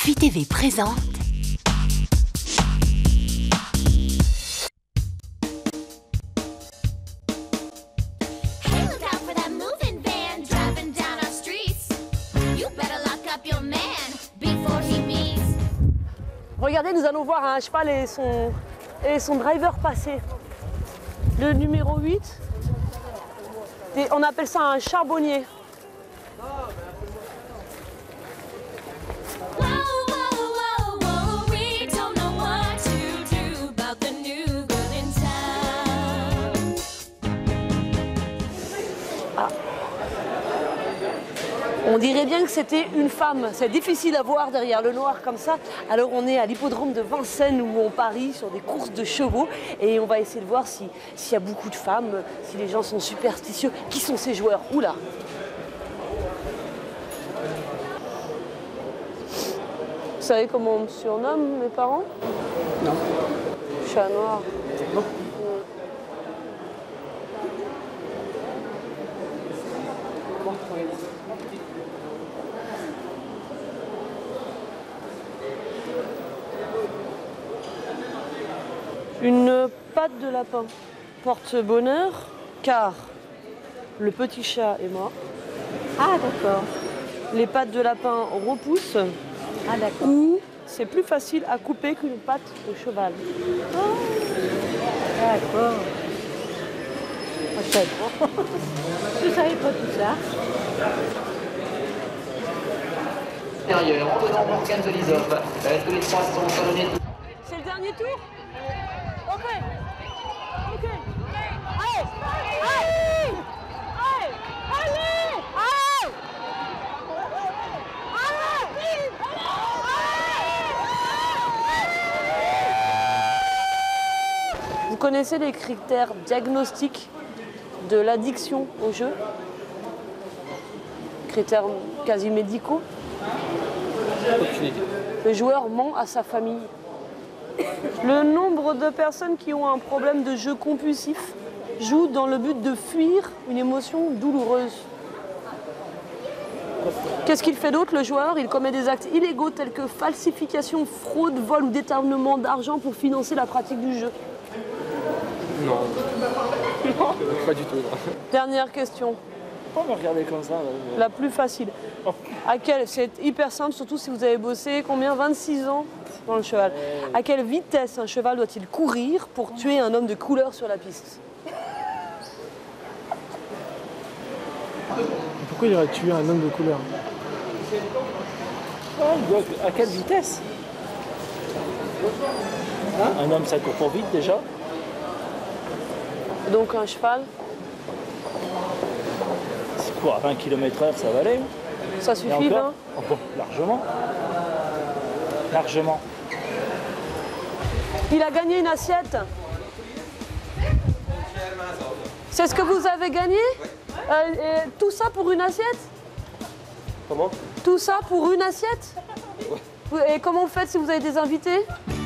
Fuit TV présente Hey, look out for that moving van driving down our streets. You better lock up your man before he meets. Regardez, nous allons voir un cheval et son driver passer. Le numéro 8, on appelle ça un charbonnier. Whoa, whoa, whoa, whoa, we don't know what to do about the new girl in town. On dirait bien que c'était une femme. C'est difficile à voir derrière le noir comme ça. Alors on est à l'hippodrome de Vincennes où on parie sur des courses de chevaux. Et on va essayer de voir s'il y a beaucoup de femmes, si les gens sont superstitieux. Qui sont ces joueurs? Oula! Vous savez comment on me surnomme, mes parents? Non. Chat noir. Bon. Une patte de lapin porte bonheur car le petit chat est mort. Ah d'accord. Les pattes de lapin repoussent Ah d'accord. ou c'est plus facile à couper qu'une patte de cheval. D'accord. Je savais pas. Je savais pas tout ça. Intérieur, Antonin Morgan de Lisov. Tous les trois sont talonnés. C'est le dernier tour? Ok. Ok. Allez! Allez! Allez! Allez! Allez! Vous connaissez les critères diagnostiques de l'addiction au jeu? Critères quasi médicaux. Aucune idée. Le joueur ment à sa famille. Le nombre de personnes qui ont un problème de jeu compulsif jouent dans le but de fuir une émotion douloureuse. Qu'est-ce qu'il fait d'autre, le joueur? Il commet des actes illégaux tels que falsification, fraude, vol ou détournement d'argent pour financer la pratique du jeu. Non. Non. Pas du tout. Non. Dernière question, Pourquoi me regarder comme ça? la plus facile. C'est hyper simple, surtout si vous avez bossé combien? 26 ans dans le cheval. À quelle vitesse un cheval doit-il courir pour tuer un homme de couleur sur la piste? Pourquoi il aurait tué un homme de couleur? À quelle vitesse? Un homme, ça court pas vite déjà. Donc un cheval, C'est quoi, à 20 km/h, ça va aller? ça Et suffit, encore? hein? Oh, bon, largement. Largement. Il a gagné une assiette. C'est ce que vous avez gagné? Et tout ça pour une assiette? Comment? Tout ça pour une assiette? Et comment vous faites si vous avez des invités?